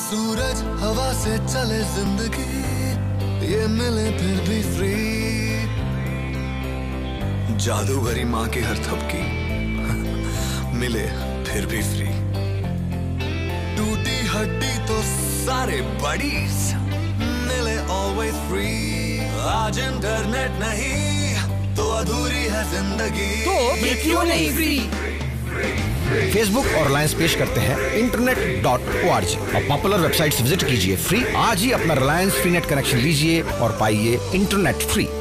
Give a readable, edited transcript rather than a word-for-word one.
सूरज हवा से चले जिंदगी, ये मिले फिर भी फ्री। जादू भरी माँ की हर थपकी मिले फिर भी फ्री। टूटी हड्डी तो सारे बडीज मिले ऑलवेज फ्री। आज इंटरनेट नहीं तो अधूरी है जिंदगी, तो ये क्यों नहीं फ्री? फेसबुक और रिलायंस पेश करते हैं internet.org और पॉपुलर वेबसाइट्स विजिट कीजिए फ्री। आज ही अपना रिलायंस फ्री नेट कनेक्शन लीजिए और पाइए इंटरनेट फ्री।